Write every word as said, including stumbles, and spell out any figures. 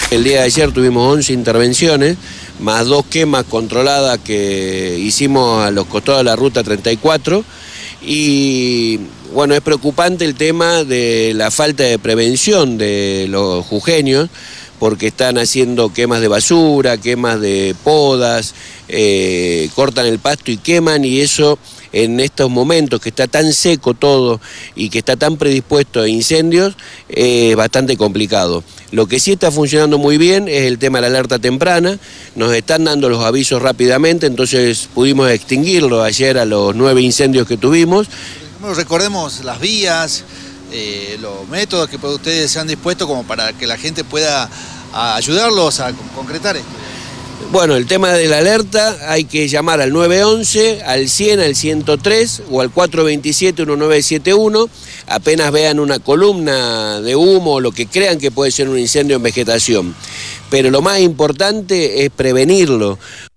El día de ayer tuvimos once intervenciones, más dos quemas controladas que hicimos a los costados de la ruta treinta y cuatro. Y bueno, es preocupante el tema de la falta de prevención de los jujeños, porque están haciendo quemas de basura, quemas de podas, eh, cortan el pasto y queman, y eso en estos momentos que está tan seco todo y que está tan predispuesto a incendios, es eh, bastante complicado. Lo que sí está funcionando muy bien es el tema de la alerta temprana, nos están dando los avisos rápidamente, entonces pudimos extinguirlo ayer a los nueve incendios que tuvimos. Bueno, recordemos las vías, eh, los métodos que ustedes se han dispuesto como para que la gente pueda a ayudarlos a concretar esto. Bueno, el tema de la alerta hay que llamar al nueve once, al cien, al ciento tres o al cuatro veintisiete, diecinueve setenta y uno. Apenas vean una columna de humo o lo que crean que puede ser un incendio en vegetación. Pero lo más importante es prevenirlo,